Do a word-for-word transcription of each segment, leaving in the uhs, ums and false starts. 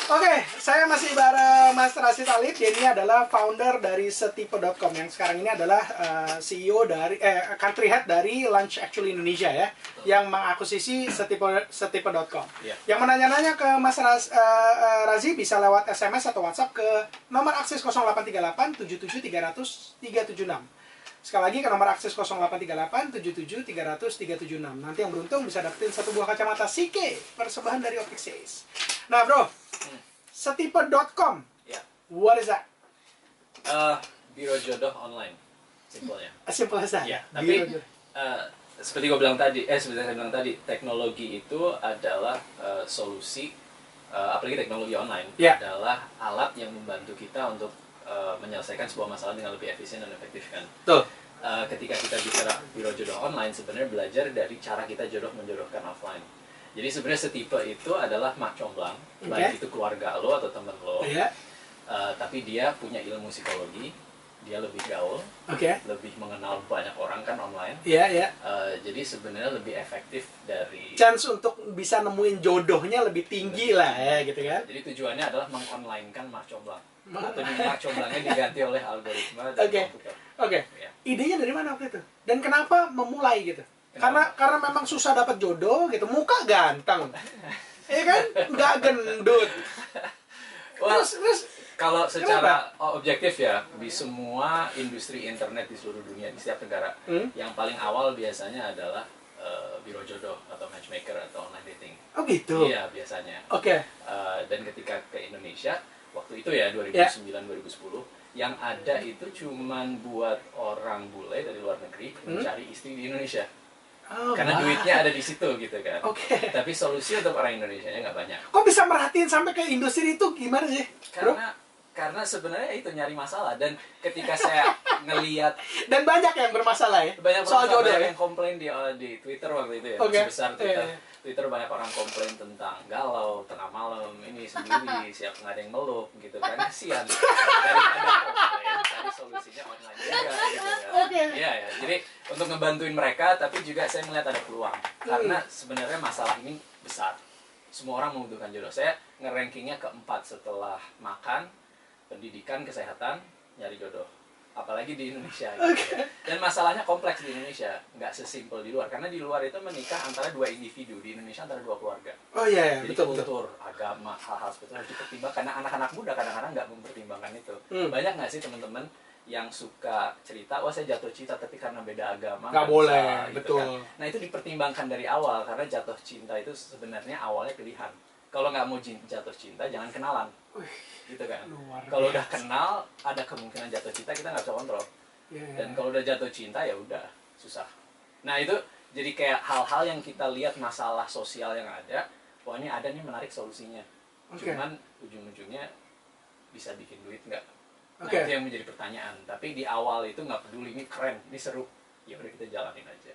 Oke, saya masih bareng Mas Rashid Alif. Dia ini adalah founder dari setipe dot com yang sekarang ini adalah uh, C E O dari eh country head dari Lunch Actually Indonesia ya, betul, yang mengakuisisi setipe dot com. Yeah. Yang menanya-nanya ke Mas Raz, uh, uh, Razi bisa lewat S M S atau WhatsApp ke nomor akses nol delapan tiga delapan tujuh tujuh tiga nol nol tiga tujuh enam. Sekali lagi ke nomor akses nol delapan tiga delapan tujuh tujuh tiga nol nol tiga tujuh enam. Nanti yang beruntung bisa dapetin satu buah kacamata C K persembahan dari Optics. Nah, bro, hmm. setipe dot com. Yeah. What is that? Uh, biro jodoh online. Simpelnya. Simple as that. Yeah, tapi uh, seperti gue bilang tadi, eh seperti saya bilang tadi, teknologi itu adalah uh, solusi, uh, apalagi teknologi online, yeah, adalah alat yang membantu kita untuk Uh, menyelesaikan sebuah masalah dengan lebih efisien dan efektif kan. Tuh. Uh, ketika kita bicara biro jodoh online, sebenarnya belajar dari cara kita jodoh menjodohkan offline. Jadi sebenarnya setipe itu adalah mak comblang, okay, baik itu keluarga lo atau temen lo, yeah, uh, tapi dia punya ilmu psikologi, dia lebih gaul, okay, lebih mengenal banyak orang kan online. Iya, yeah, iya. Yeah. Uh, jadi sebenarnya lebih efektif dari chance untuk bisa nemuin jodohnya lebih tinggi lebih lah ya gitu kan. Jadi tujuannya adalah mengonlinekan mak comblang. Atau mak comblangnya diganti oleh algoritma dan okay, komputer. Oke. Okay. Ya. Idenya dari mana waktu itu? Dan kenapa memulai gitu? Kenapa? Karena karena memang susah dapat jodoh gitu. Muka ganteng. Iya kan? Nggak gendut. Well, terus, terus kalau secara kenapa? Objektif ya, di semua industri internet di seluruh dunia, di setiap negara, hmm? yang paling awal biasanya adalah uh, biro jodoh atau matchmaker atau online dating. Oh gitu? Iya, biasanya. Oke. Okay. Uh, dan ketika ke Indonesia, waktu itu ya dua ribu sembilan dua ribu sepuluh, yang ada itu cuman buat orang bule dari luar negeri hmm? mencari istri di Indonesia. Oh, karena wah, duitnya ada di situ gitu kan. Oke. Okay. Tapi solusi untuk orang Indonesia nya nggak banyak. Kok bisa merhatiin sampai ke industri itu gimana sih? Karena Bro? Karena sebenarnya itu nyari masalah, dan ketika saya ngelihat dan banyak yang bermasalah ya. Banyak soal jodoh banyak ya? yang komplain di uh, di Twitter waktu itu ya. Okay. Sebesar Twitter. Yeah, yeah. Twitter banyak orang komplain tentang galau, tengah malam, ini sendiri, siap nggak ada yang meluk gitu kan. Kasihan. Daripada komplain, cari solusinya online juga gitu ya. Okay. Iya ya. Jadi untuk ngebantuin mereka, tapi juga saya melihat ada peluang. Karena sebenarnya masalah ini besar. Semua orang membutuhkan jodoh. Saya nge-rankingnya keempat setelah makan, pendidikan, kesehatan, nyari jodoh. Apalagi di Indonesia gitu. Okay. Dan masalahnya kompleks di Indonesia, nggak sesimpel di luar, karena di luar itu menikah antara dua individu, di Indonesia antara dua keluarga. Oh iya, iya. Jadi betul, kultur, betul. agama, hal-hal seperti itu harus dipertimbangkan. Karena anak-anak muda kadang-kadang nggak mempertimbangkan itu. Hmm. Banyak nggak sih teman-teman yang suka cerita, wah saya jatuh cinta tapi karena beda agama nggak boleh, bisa, gitu betul kan. Nah itu dipertimbangkan dari awal, karena jatuh cinta itu sebenarnya awalnya pilihan. Kalau nggak mau jatuh cinta, jangan kenalan. Wih, gitu kan. Kalau udah kenal, ada kemungkinan jatuh cinta, kita nggak bisa kontrol. Yeah. Dan kalau udah jatuh cinta ya udah susah. Nah itu jadi kayak hal-hal yang kita lihat masalah sosial yang ada. Wah ini ada nih menarik solusinya. Okay. Cuman ujung-ujungnya bisa bikin duit nggak? Nah okay, itu yang menjadi pertanyaan. Tapi di awal itu nggak peduli, ini keren, ini seru. Ya udah kita jalanin aja.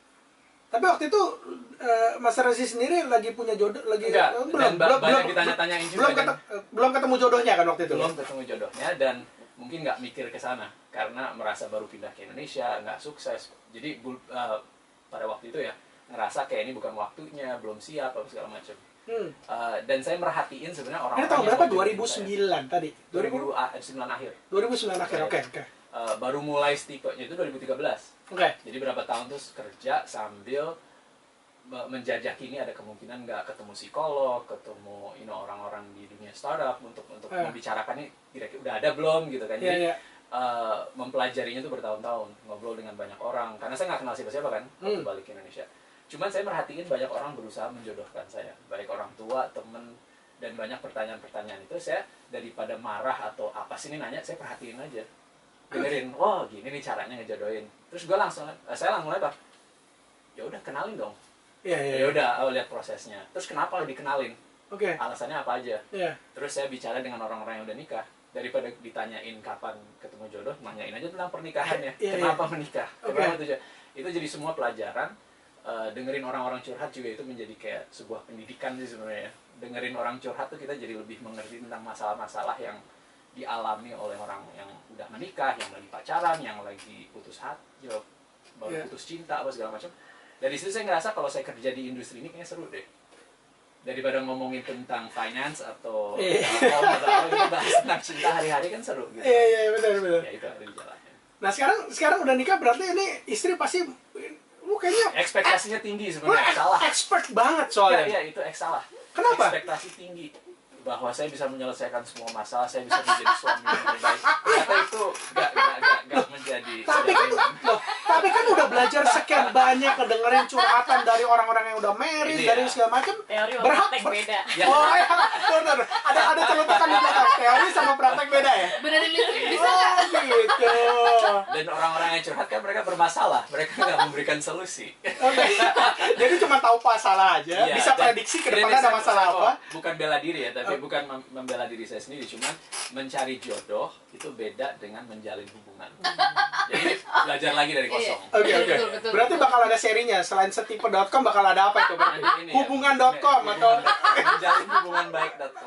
Tapi waktu itu uh, Mas Razi sendiri lagi punya jodoh, lagi enggak, uh, belum, belum, belum, ditanya-tanyain juga belum, kan? ketemu, uh, belum ketemu jodohnya kan waktu itu? Belum ketemu jodohnya, dan mungkin nggak mikir ke sana karena merasa baru pindah ke Indonesia, nggak sukses. Jadi uh, pada waktu itu ya ngerasa kayak ini bukan waktunya, belum siap, apa segala macam. Hmm. Uh, dan saya merhatiin sebenarnya orang-orang. Ini tahun berapa? dua ribu sembilan tadi? dua ribu sembilan akhir. dua ribu sembilan akhir, oke. Okay, okay. uh, baru mulai setipenya itu dua ribu tiga belas. Oke. Okay. Jadi berapa tahun terus kerja sambil menjajaki ini ada kemungkinan nggak ketemu psikolog, ketemu you know, orang-orang di dunia startup untuk untuk yeah. membicarakan ini kira-kira udah ada belum gitu kan. Jadi yeah, yeah. Uh, mempelajarinya itu bertahun-tahun, ngobrol dengan banyak orang karena saya nggak kenal siapa-siapa kan waktu hmm. balik ke Indonesia. Cuman saya merhatiin banyak orang berusaha menjodohkan saya, baik orang tua, temen, dan banyak pertanyaan-pertanyaan itu saya daripada marah atau apa sih ini nanya, saya perhatiin aja, dengerin, wah oh, gini nih caranya ngejodohin. Terus gue langsung, saya langsung apa? Ya udah kenalin dong. Yeah, yeah, ya udah, oh, lihat prosesnya. Terus kenapa lo dikenalin? Oke. Okay. Alasannya apa aja? Yeah. Terus saya bicara dengan orang-orang yang udah nikah. Daripada ditanyain kapan ketemu jodoh, nanyain aja tentang pernikahannya. Yeah, kenapa yeah. menikah? Okay. Kenapa itu? Itu jadi semua pelajaran. Uh, dengerin orang-orang curhat juga itu menjadi kayak sebuah pendidikan sih sebenarnya. Dengerin orang curhat tuh kita jadi lebih mengerti tentang masalah-masalah yang dialami oleh orang yang udah menikah, yang lagi pacaran, yang lagi putus hati, baru yeah. putus cinta, apa segala macam. Dari situ saya ngerasa kalau saya kerja di industri ini kayaknya seru deh. daripada ngomongin tentang finance atau Iya. home atau apa gitu, bahas tentang cinta hari-hari kan seru gitu. Iya, iya, benar, benar. Ya itu ada di jalannya. Nah, sekarang sekarang udah nikah berarti ini istri pasti lu kayaknya Ekspektasinya tinggi lu sebenarnya, ex- salah. expert banget Iya, soalnya. iya, itu X salah. Kenapa? Ekspektasi tinggi bahwa saya bisa menyelesaikan semua masalah, saya bisa menjadi suami yang terbaik. Ternyata itu gak, gak, gak, gak menjadi Tapi kan, loh, tapi kan udah belajar sekian banyak ngedengerin curhatan dari orang-orang yang udah married, Ini dari ya. segala macam. Teori sama Berhak praktek ber- beda. Ya. Oh ya, benar, benar. Ada ada celetukan di belakang. Teori sama praktek beda ya. Benerin listrik bisa Oh nggak? gitu. Dan orang-orang yang curhat kan mereka bermasalah, mereka nggak memberikan solusi. Oke. Jadi cuma tahu masalah aja, Iya, bisa dan- prediksi ke dan depannya ada saya- masalah saya apa. kok bukan bela diri ya, tapi Oh. bukan mem- membela diri saya sendiri, cuman mencari jodoh itu beda dengan menjalin hubungan. Jadi belajar lagi dari kosong. Iya. Oke oke. Betul, betul. Berarti bakal ada serinya selain setipe dot com bakal ada apa itu? Berarti? Nanti ini ya, Hubungan dot com atau hubungan- menjalin hubungan baik dot com.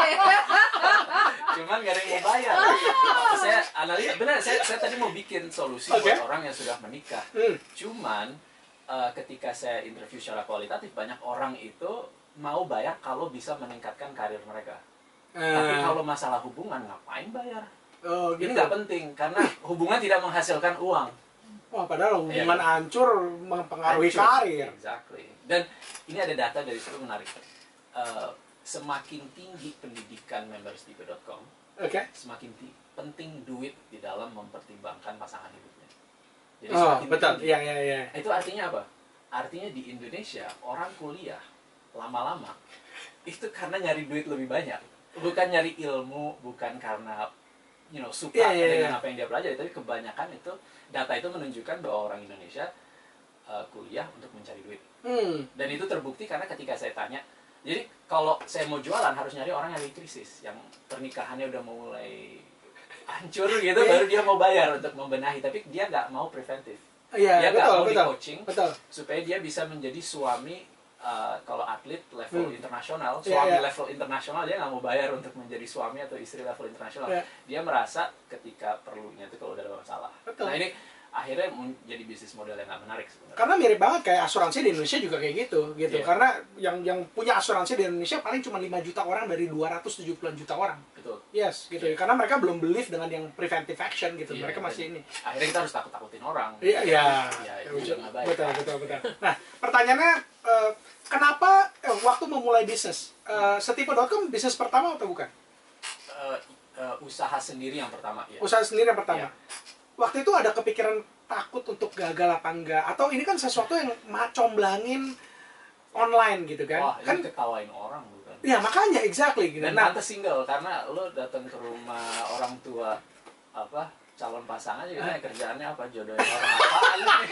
Cuman gak ada yang mau bayar. Saya analisa benar, saya, saya tadi mau bikin solusi Oke. buat orang yang sudah menikah. Hmm. Cuman eh, ketika saya interview secara kualitatif, banyak orang itu mau bayar kalau bisa meningkatkan karir mereka. Tapi Eh, kalau masalah hubungan ngapain bayar? oh, Ini gitu. nggak penting karena hubungan tidak menghasilkan uang. Wah, padahal hubungan Iya. hancur mempengaruhi Hancur. karir. Exactly. Dan ini ada data dari situ menarik. Eh, semakin tinggi pendidikan memberstipe dot com, Oke. semakin ti- penting duit di dalam mempertimbangkan pasangan hidupnya. Jadi Oh, semakin betul. tinggi. Iya, iya, iya. Itu artinya apa? Artinya di Indonesia orang kuliah lama-lama itu karena nyari duit lebih banyak, bukan nyari ilmu, bukan karena you know suka Iya, iya, dengan iya. apa yang dia pelajari, tapi kebanyakan itu data itu menunjukkan bahwa orang Indonesia uh, kuliah untuk mencari duit. Hmm. Dan itu terbukti karena ketika saya tanya, jadi kalau saya mau jualan harus nyari orang yang lagi krisis, yang pernikahannya udah mulai hancur gitu, Iya. baru dia mau bayar untuk membenahi, tapi dia nggak mau preventif. Iya, Dia nggak betul, mau betul. di-coaching Betul. supaya dia bisa menjadi suami uh, kalau atlet level Hmm. internasional, Iya, suami iya. level internasional dia nggak mau bayar untuk menjadi suami atau istri level internasional. Iya. Dia merasa ketika perlunya itu kalau udah ada masalah. Betul. Nah ini akhirnya menjadi bisnis model yang nggak menarik sebenarnya. Karena mirip banget kayak asuransi di Indonesia juga kayak gitu, gitu. Iya. Karena yang yang punya asuransi di Indonesia paling cuma lima juta orang dari dua ratus tujuh puluh juta orang. Betul. Yes, gitu. Karena mereka belum believe dengan yang preventive action gitu. Iya, Mereka masih dan ini. Akhirnya kita harus takut-takutin orang. Iya, iya. Ya, Ya, itu juga nggak baik. betul, betul, betul. Nah, pertanyaannya, eh, kenapa eh, waktu memulai bisnis, eh, setipe dot com bisnis pertama atau bukan? Eh, eh, usaha sendiri yang pertama ya. Usaha sendiri yang pertama. Iya. Waktu itu ada kepikiran takut untuk gagal apa enggak? Atau ini kan sesuatu yang macomblangin online gitu kan? Wah, Kan, ini ketawain orang bukan. ya makanya exactly gitu. Dan Nah, pantas single karena lo datang ke rumah orang tua apa calon pasangan juga tanya kerjaannya apa, jodohin orang apa nih.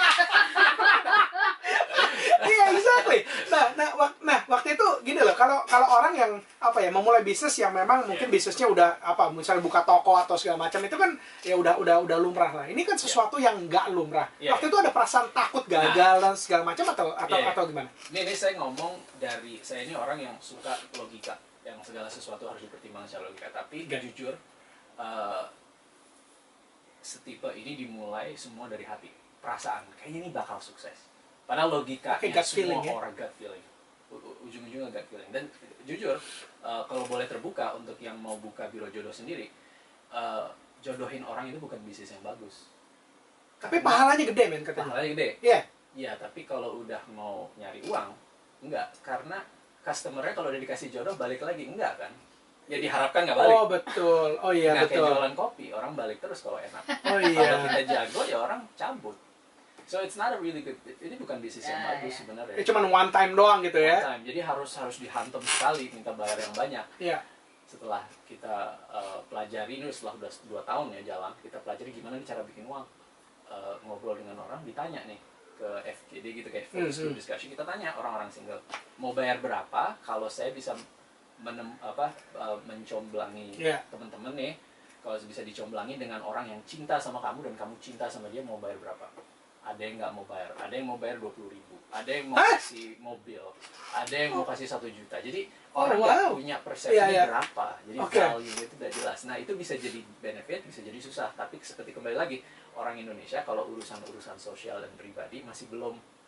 iya exactly. Nah, nah, wak- nah waktu itu gini loh, kalau kalau orang yang apa ya memulai bisnis yang memang mungkin Iya. bisnisnya udah apa, misalnya buka toko atau segala macam itu kan ya udah udah udah lumrah lah. Ini kan sesuatu yang nggak lumrah. Iya. Waktu itu ada perasaan takut gagal dan segala macam atau atau Iya. atau gimana? Ini, ini saya ngomong dari saya ini orang yang suka logika, yang segala sesuatu harus dipertimbangkan secara logika. Tapi Oke. jujur, eh, setipe ini dimulai semua dari hati, perasaan. Kayaknya ini bakal sukses. Padahal logikanya Oke, gut semua feeling, ya? orang gut feeling, U- u- ujung-ujungnya gut feeling. Dan jujur, eh, kalau boleh terbuka untuk yang mau buka biro jodoh sendiri, eh, jodohin orang itu bukan bisnis yang bagus. Tapi Karena pahalanya gede men katanya. pahalanya gede. Iya. Iya, tapi kalau udah mau nyari uang, enggak. Karena customer-nya kalau udah dikasih jodoh, balik lagi. Enggak kan? Ya diharapkan nggak balik. Oh betul. Oh iya Nggak kayak betul. jualan kopi, orang balik terus kalau enak. Oh Kalau iya. kita jago, ya orang cabut. So it's not a really good, ini bukan bisnis yang Ya, bagus ya. sebenarnya. Ini cuma one time doang gitu One ya. time. Jadi harus harus dihantam sekali, minta bayar yang banyak. Iya. Setelah kita uh, pelajari, ini setelah udah dua tahun ya jalan, kita pelajari gimana nih cara bikin uang. Uh, ngobrol dengan orang, ditanya nih ke F G D gitu, kayak focus Hmm, group hmm. discussion, kita tanya orang-orang single, mau bayar berapa kalau saya bisa menem, apa, uh, mencomblangi Iya. teman-teman nih, kalau bisa dicomblangi dengan orang yang cinta sama kamu dan kamu cinta sama dia, mau bayar berapa? Ada yang nggak mau bayar, ada yang mau bayar dua puluh ribu, ada yang mau Hah? kasih mobil, ada yang mau kasih satu juta. Jadi Oh, orang nggak wow. punya persepsi Iya, iya. berapa, jadi Oke. value itu tidak jelas. Nah itu bisa jadi benefit, bisa jadi susah. Tapi seperti kembali lagi, orang Indonesia kalau urusan-urusan sosial dan pribadi masih belum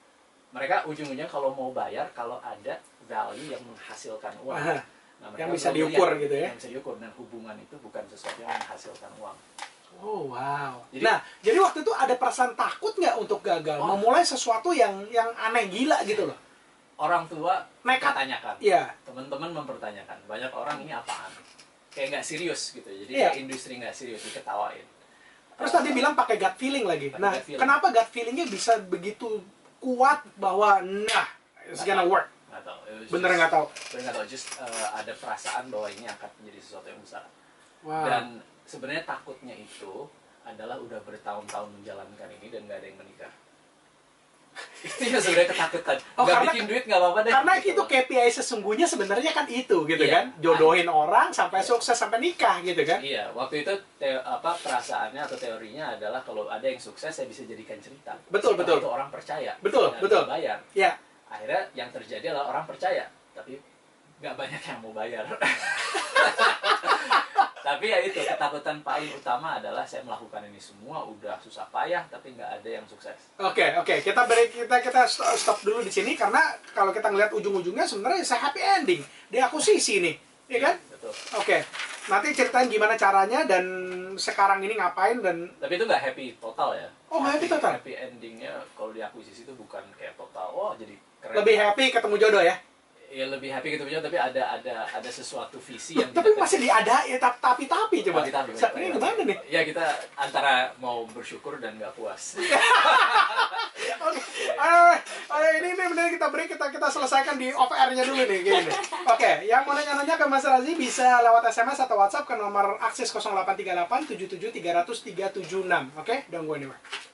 mereka ujung-ujungnya kalau mau bayar kalau ada value yang menghasilkan uang. Aha. Nah, Yang mereka bisa belum diukur lihat gitu ya. Yang bisa diukur, dan hubungan itu bukan sesuatu yang menghasilkan uang. Oh wow. Jadi- nah, jadi waktu itu ada perasaan takut nggak untuk gagal? Oh. Memulai sesuatu yang yang aneh gila gitu loh. Orang tua Nekat. mempertanyakan, Iya. teman-teman mempertanyakan, banyak orang ini apaan? Kayak nggak serius gitu, jadi Iya. kayak industri nggak serius, diketawain. Terus tadi bilang pakai gut feeling lagi. Pakai Nah, gut feeling. kenapa gut feelingnya bisa begitu kuat bahwa nah, it's gonna work? Nggak tahu. It was Bener just- nggak tahu. Bener nggak tahu, just uh, ada perasaan bahwa ini akan menjadi sesuatu yang besar. Wow. Dan sebenarnya takutnya itu adalah udah bertahun-tahun menjalankan ini dan nggak ada yang menikah. Itu yang sebenarnya ketakutan. Oh, Nggak karena- bikin duit nggak apa-apa deh. Karena gitu itu loh. K P I sesungguhnya sebenarnya kan itu gitu Iya. kan, jodohin orang sampai sukses sampai nikah gitu kan. Iya, waktu itu te- apa perasaannya atau teorinya adalah kalau ada yang sukses saya bisa jadikan cerita. Betul, Setelah betul. itu orang percaya. Betul, dan betul. bayar. Ya. Akhirnya yang terjadi adalah orang percaya, tapi nggak banyak yang mau bayar. Tapi ya itu, ketakutan paling utama adalah saya melakukan ini semua udah susah payah tapi nggak ada yang sukses. Oke, oke. Kita break, kita kita st- stop dulu di sini karena kalau kita ngelihat ujung-ujungnya sebenarnya saya happy ending. Dia akuisisi nih, ya kan? Betul. Oke. Nanti ceritain gimana caranya dan sekarang ini ngapain dan Tapi itu nggak happy total ya. Oh, nggak happy total? Happy endingnya kalau di akuisisi itu bukan kayak total. Oh, jadi keren. lebih happy ketemu jodoh ya. Ya lebih happy gitu punya, tapi ada ada ada sesuatu visi yang Tapi tidak- masih diada ya tapi tapi, tapi coba. Tapi tapi, Sa- Ini gimana nih? Ya kita antara mau bersyukur dan nggak puas. Oke. Eh, eh, ini nih bener kita break, kita kita selesaikan di off air-nya dulu nih kayak gini. Oke, yang mau nanya-nanya ke Mas Razi bisa lewat S M S atau WhatsApp ke nomor akses nol delapan tiga delapan tujuh tujuh tiga nol nol tiga tujuh enam. Oke, don't go anywhere.